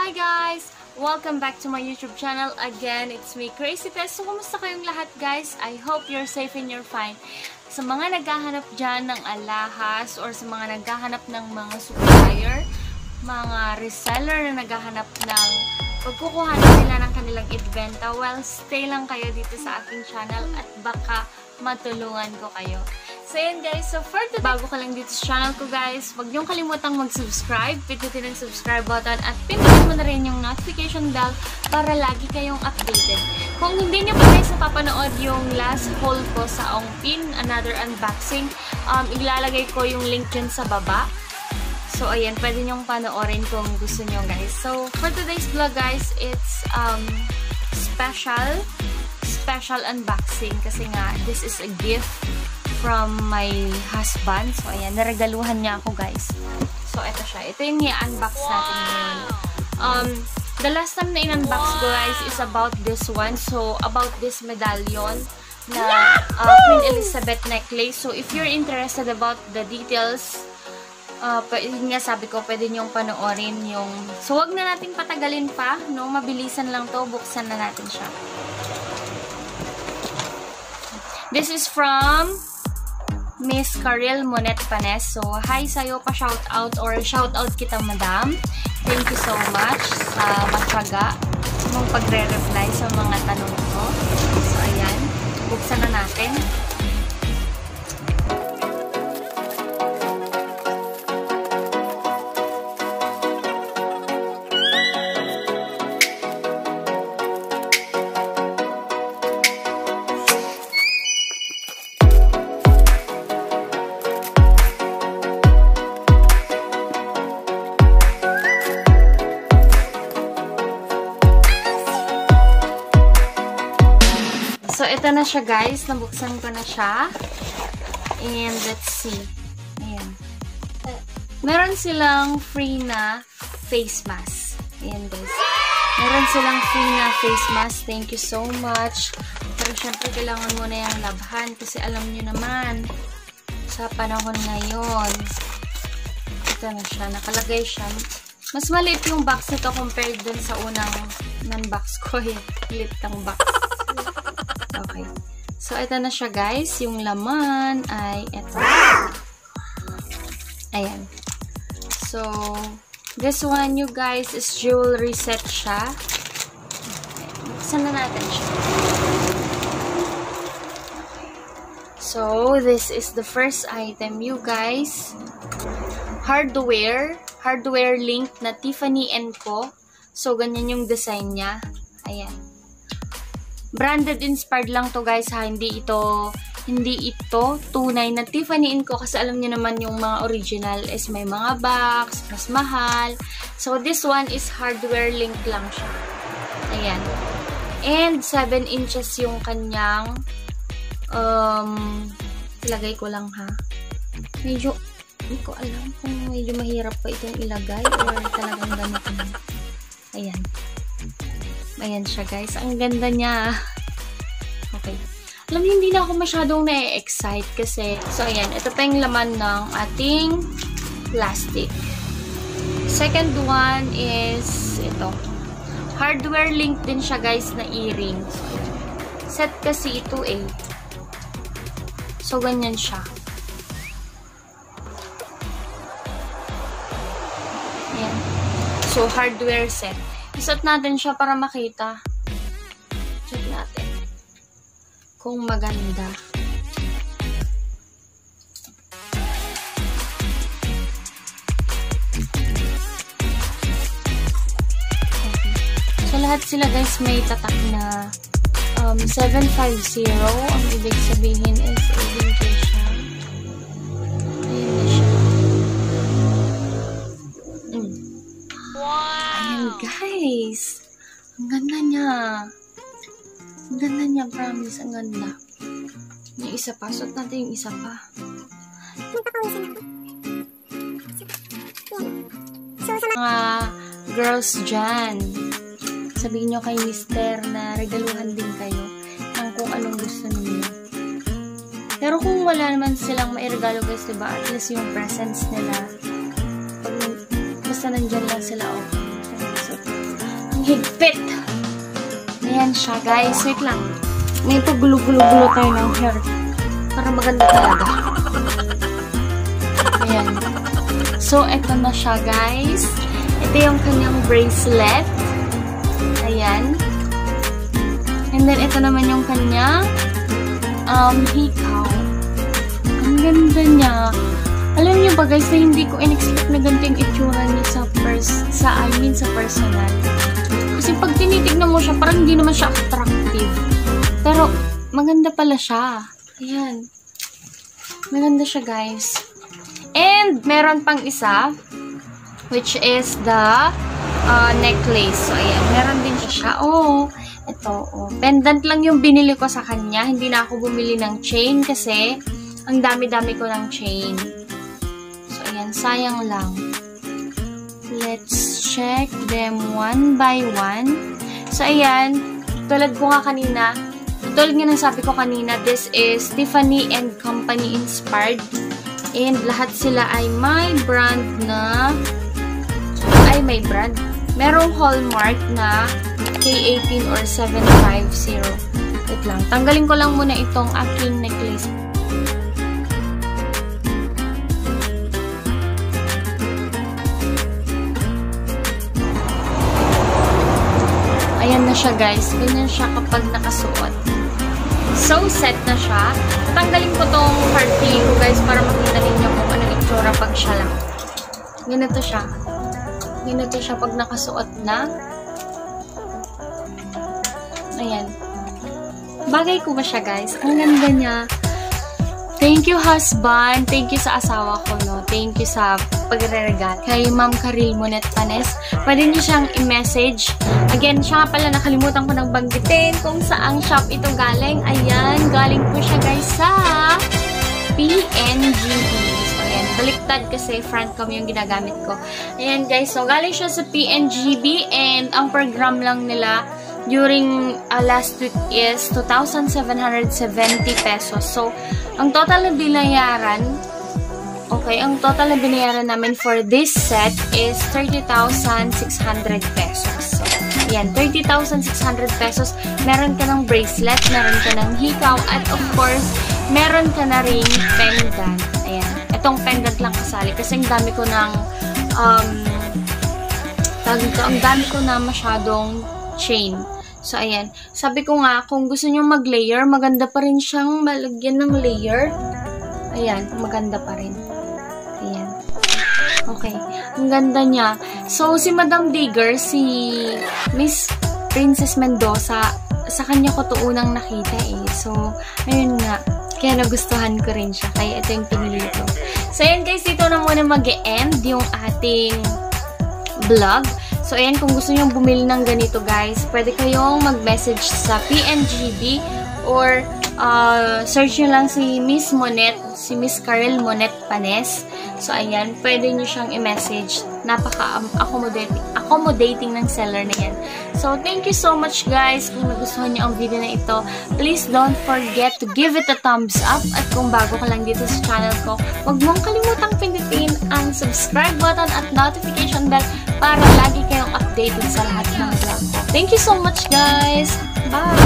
Hi guys! Welcome back to my YouTube channel. Again, it's me, Crazy Tess. So, kumusta kayong lahat guys? I hope you're safe and you're fine. Sa mga naghahanap dyan ng alahas or sa mga naghahanap ng mga supplier, mga reseller na naghahanap ng pagkukuhanan nila ng kanilang ibenta, well, stay lang kayo dito sa aking channel at baka matulungan ko kayo. So, yun guys. So, for today, bago ka lang dito sa channel ko guys, huwag niyong kalimutang mag-subscribe, pindutin ang subscribe button, at pindutin mo na rin yung notification bell para lagi kayong updated. Kung hindi niyo pa guys napapanood yung last haul ko sa Ongpin, another unboxing, ilalagay ko yung link dyan sa baba. So, ayan, pwede niyong panoorin kung gusto niyo guys. So, for today's vlog guys, it's special unboxing kasi nga, this is a gift from my husband. So, ayan, naregaluhan niya ako, guys. So, ito siya. Ito yung i-unbox natin ngayon. The last time na in-unbox ko, guys, is about this one. So, about this medallion na Queen Elizabeth necklace. So, if you're interested about the details, yun nga sabi ko, pwede niyong panoorin yung... So, wag na natin patagalin pa, no? Mabilisan lang to. Buksan na natin siya. This is from Miss Karel Monet Panes. So, hi sa'yo, pa-shoutout or shoutout kita, madam. Thank you so much sa matyaga mong pagre-reply sa mga tanong ko. So, ayan. Buksan na natin. So, ito na siya guys. Nabuksan ko na siya. And let's see. Ayan. Meron silang free na face mask. Ayan guys. Meron silang free na face mask. Thank you so much. Pero syempre kailangan mo na yung labhan. Kasi alam nyo naman, sa panahon ngayon, ito na siya. Nakalagay siya. Mas maliit yung box nito compared dun sa unang non-box ko. Liit ang box. Okay. So, ito na siya guys. Yung laman ay ito. Ayan. So, this one you guys is jewelry set siya. Buksan na natin siya. So, this is the first item you guys. Hardware link na Tiffany & Co. So, ganyan yung design niya. Ayan. Branded inspired lang to guys ha, hindi ito tunay na Tiffany & Co. Kasi alam niyo naman yung mga original is may mga box, mas mahal. So this one is hardware link lang siya. Ayan. And 7 inches yung kanyang ilagay ko lang ha. Medyo hindi ko alam kung medyo mahirap pa itong ilagay or talagang ganito na. Ayan. Ayan siya guys. Ang ganda niya. Okay. Alam niyo, hindi na ako masyadong na-excite kasi. So, ayan. Ito pa yung laman ng ating plastic. Second one is ito. Hardware link din siya guys na earring. So, set kasi ito eh. So, ganyan siya. Ayan. So, hardware set. Isot natin siya para makita. Check natin. Kung maganda. Okay. So, lahat sila guys may tatak na 750. Ang ibig sabihin is orientation. Ayan na siya. Guys, ang ganda niya. Ang ganda niya, promise. Ang ganda. Yung isa pa. Suot natin yung isa pa. Mga girls dyan, sabihin nyo kay mister na regaluhan din kayo ng kung anong gusto niyo. Pero kung wala naman silang mairegalo guys, diba? At least yung presents nila, basta nandyan lang sila, okay. So, ang higpit. Ayan siya, guys. Wait lang. May pagulo-gulo-gulo tayo ng hair. Para maganda talaga. Ayan. So, ito na siya, guys. Ito yung kanyang bracelet. Ayan. And then, ito naman yung kanyang hikaw. Ang ganda niya. Alam niyo ba, guys, na hindi ko in-expect na ganito yung itsura niya sa personal. Kasi pag tinitignan mo siya, parang hindi naman siya attractive. Pero, maganda pala siya. Ayan. Maganda siya, guys. And, meron pang isa, which is the necklace. So, ayan. Meron din siya. Oh, ito. Oh. Pendant lang yung binili ko sa kanya. Hindi na ako bumili ng chain kasi ang dami-dami ko ng chain. So, ayan. Sayang lang. Let's check them one by one. So, ayan. Tulad ko nga kanina, tulad nga ng sabi ko kanina, this is Tiffany & Company inspired. And lahat sila ay may brand na may brand. Merong hallmark na K18 or 750. Wait lang. Tanggalin ko lang muna itong aking necklace. Ayan na siya, guys. Ganyan siya kapag nakasuot. So, set na siya. Tanggalin ko tong heart pin ko, guys, para makita ninyo kung anong itsura pag siya lang. Ganito siya. Ganito siya pag nakasuot na. Ayan. Bagay ko ba siya, guys? Ang ganda niya. Thank you, husband. Thank you sa asawa ko, no? Thank you sa pagre-regal. Kay Ma'am Karil Monet Panes. Pwede niyo siyang i-message. Again, siya nga pala, nakalimutan ko nang banggitin kung saang shop ito galing. Ayan, galing po siya, guys, sa PNGB. So, ayan, baliktad kasi front cam yung ginagamit ko. Ayan, guys, so galing siya sa PNGB and ang program lang nila during last week is 2,770 pesos. So, ang total na binayaran, ang total na binayaran namin for this set is 30,600 pesos. So, ayan, 30,600 pesos. Meron ka ng bracelet, meron ka ng hikaw, at of course, meron ka na ring pendant. Ayan, itong pendant lang kasali kasi ang dami ko ng ang dami ko na masyadong chain. So, ayan. Sabi ko nga, kung gusto nyo mag-layer, maganda pa rin siyang malagyan ng layer. Ayan, maganda pa rin. Ayan. Okay. Ang ganda niya. So, si Madam Digger, si Miss Princess Mendoza, sa kanya ko to unang nakita eh. So, ayun nga. Kaya nagustuhan ko rin siya. Kaya ito yung pinili ko. So, ayan guys, dito na muna mag-e-end yung ating vlog. So, ayan, kung gusto nyo bumili ng ganito, guys, pwede kayong mag-message sa PNGB or search nyo lang si Miss Monet, si Miss Karil Monet Panes. So, ayan, pwede nyo siyang i-message. Napaka-accommodating ng seller na yan. So, thank you so much, guys. Kung nagustuhan nyo ang video na ito, please don't forget to give it a thumbs up. At kung bago ka lang dito sa channel ko, huwag mong kalimutang pindutin ang subscribe button at notification bell para lagi kayong updated sa lahat ng vlog ko. Thank you so much, guys. Bye!